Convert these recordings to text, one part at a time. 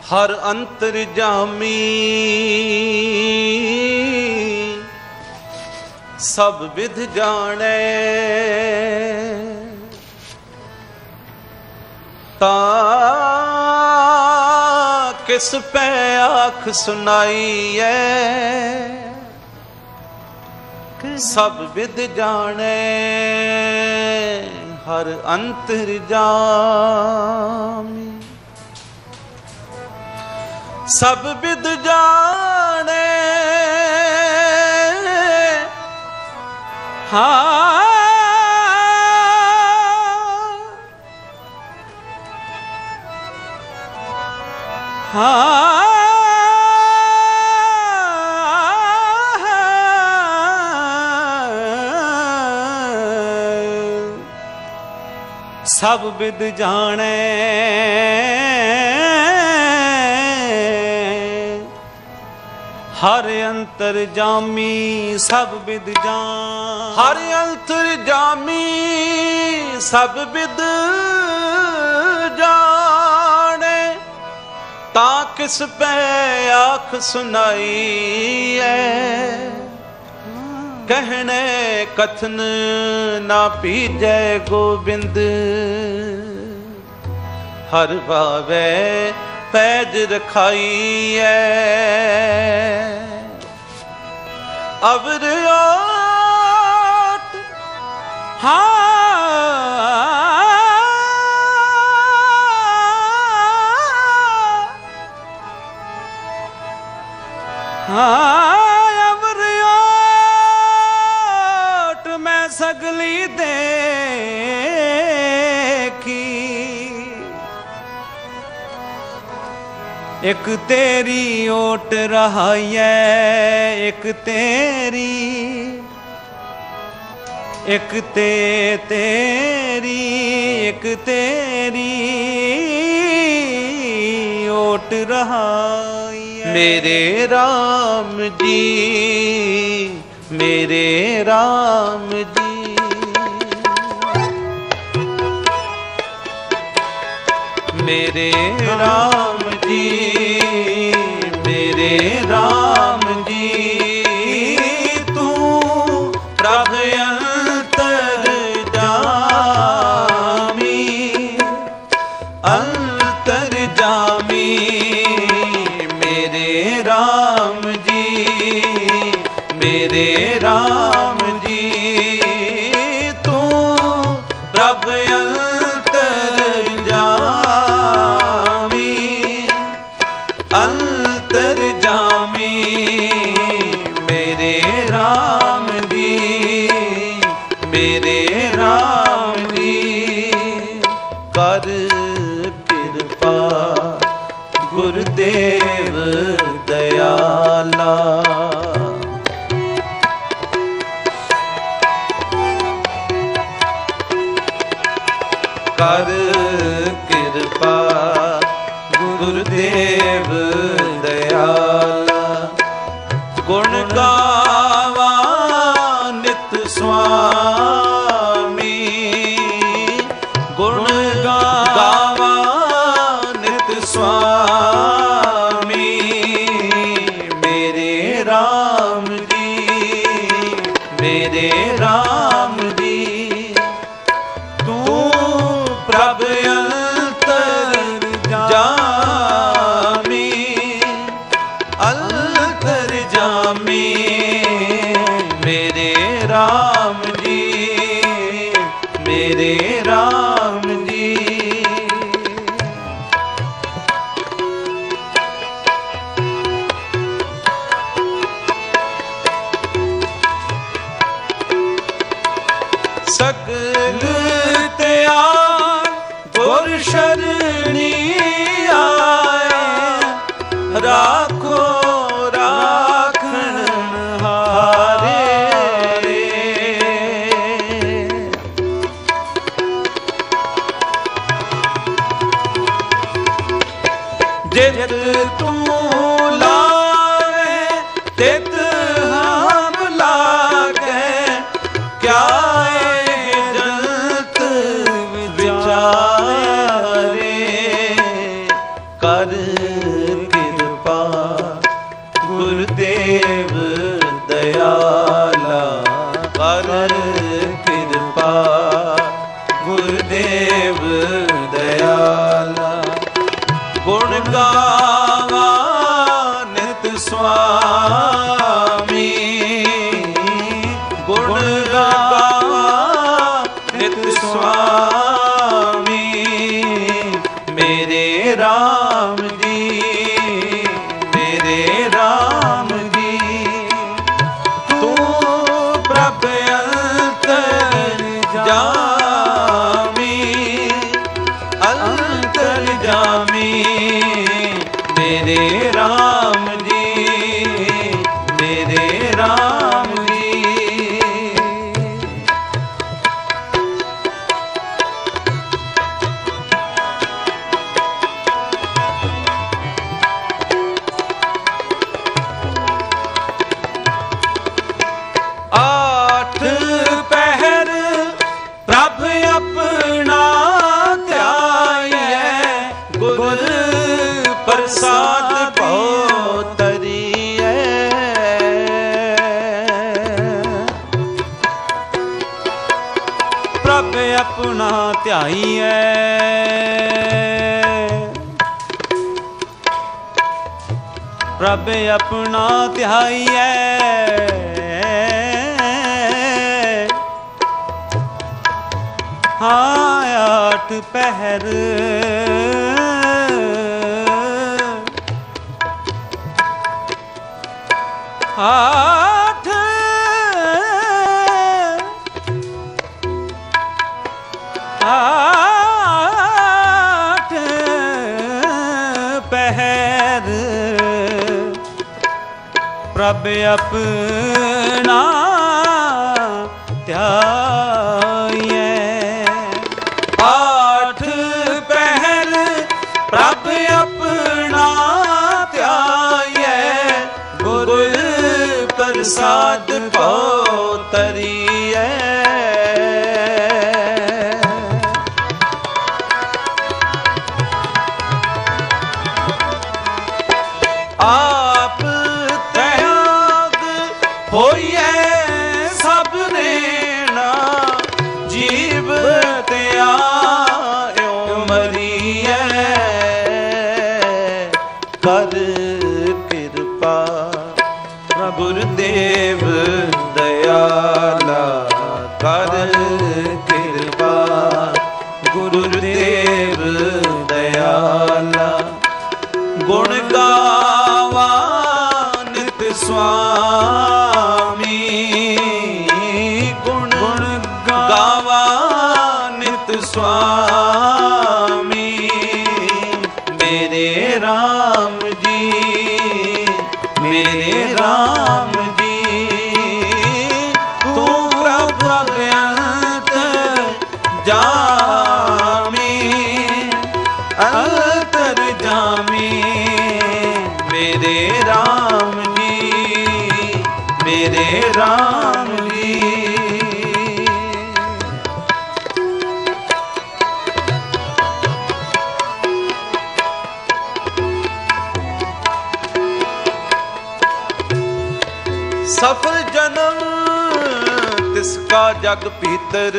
हर अंतर्जामी सब विध जाने, ता किस पे आँख सुनाइए, सब विध जाने हर अंतर्जामी, सब विद जाने हाँ हाँ सब विद जाने हर अंतर्जामी सब विद जान, हर अंतर्जामी सब विद जाने, ता किस पे आँख सुनाई है, कहने कथन ना पीजै गोबिंद, हर भावे पैज रखाई है, अवर ओट अवर ओट मैं सगली देखी, एक तेरी ओट रहाई है, एक तेरी, एक तेरी, एक तेरी ओट रहाई है। मेरे राम जी, मेरे राम जी, मेरे राम जी, मेरे राम जी, तू प्रभ अंतर्जामी, अंतर्जामी मेरे राम जी, मेरे राम जी, तू प्रभ अंतर्जामी मेरे राम जी, मेरे राम जी, कर कृपा गुरुदेव दयाला, कर कृपा गुरुदेव दयाला, गुण गावा नित स्वामी, गुण गावा नित स्वामी, मेरे राम जी, मेरे राम जी, तू प्रभ अंतर्जामी, अंतर्जामी मेरे राम जी, मेरे राम जी, सकल त्याग गुर शरणी आए, राखो राखण हारे, जित तू लावे तित हम लागे, क्या जगत विचारे, कर कर कृपा गुरुदेव दयाला, कर कृपा गुरुदेव दयाला। गुण गावा नित स्वामी, गुण गावा नित स्वामी, मेरे राम जी, मेरे राम जी। तू प्रभ अंतरजामी, अंतरजामी, मेरे राम जी, मेरे राम जी। आठ पहर प्रभ अपना ध्याये, गुर प्रसाद भो तरिए। प्रभ अपना ध्याइए, प्रभ अपना ध्याइए। हाँ आठ पहर आठ आठ पहर प्रभ अपना ध्याये। आठ पहर प्रभ अपना ध्याये, गुरु प्रसाद भो तरिए। आप त्याग होइए सब नेना, जीव त्यायो मरिए। कर कृपा गुरुदेव दयाला, कर कृपा गुरुदेव दयाला। गुण गावा नित स्वामी, गुण गावा नित स्वामी, मेरे राम जी, मेरे राम जी। तू प्रभ अंतरजामी, अंतरजामी, मेरे राम जी, मेरे राम जी। सफल जन्म तिसका जग भीतर,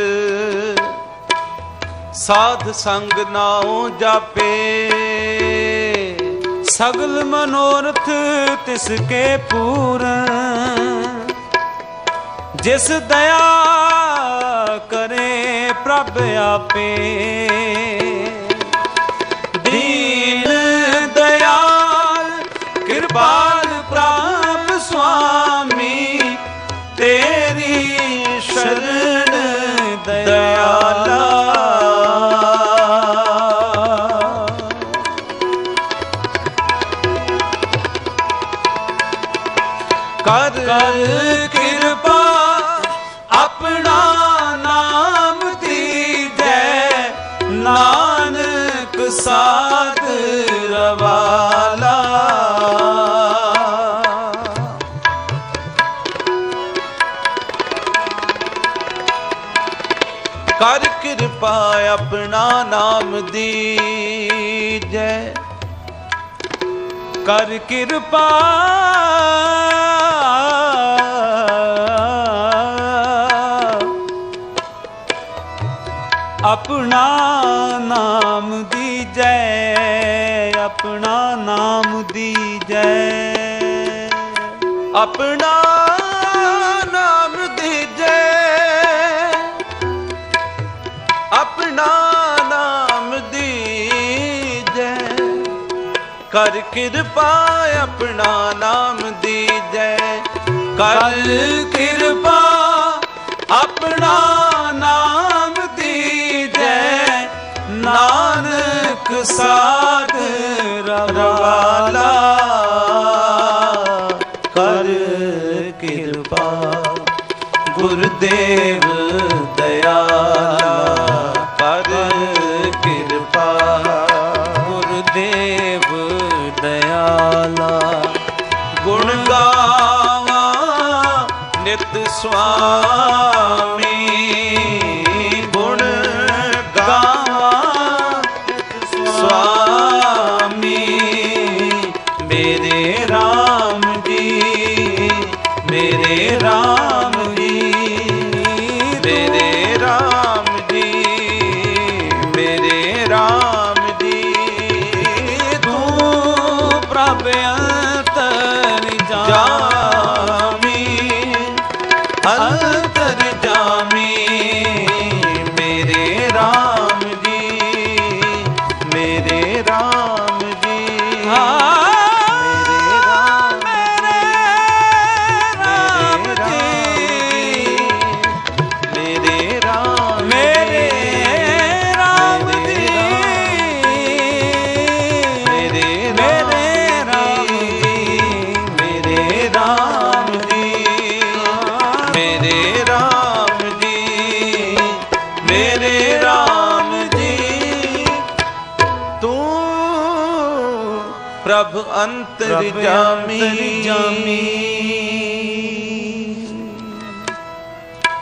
साध संग नाओ जापे। सगल मनोरथ तिसके पूरन, जिस दया करे प्रभ आपे। दीन दयाल कृपाल प्रभ स्वामी, तेरी शरण दयाला। कर कृपा अपना नाम दीजै, नानक साध रवाला। कर कृपा अपना नाम दीजै, ਕਰ ਕਿਰਪਾ अपना नाम दीजै, अपना नाम दीजै, अपना नाम दीजै, अपना नाम दीजै, कर कृपा अपना नाम दीजै, कर कृपा अपना नाम नानक साध रवाला कर कृपा गुरुदेव दयाला कर कृपा गुरुदेव दयाला गुण गावा नित स्वामी प्रभ अंतर्यामी